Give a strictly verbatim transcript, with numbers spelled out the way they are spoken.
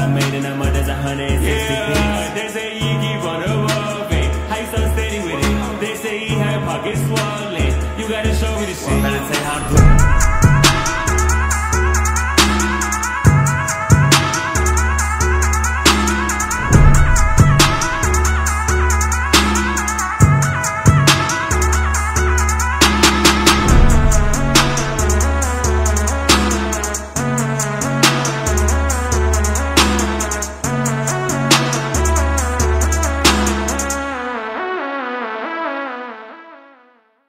I made in a month, that's a hundred and sixty Yeah, piece. they say he keep on evolving. How you so steady with it? They say he had pockets swollen. You gotta show me the shit. Better say how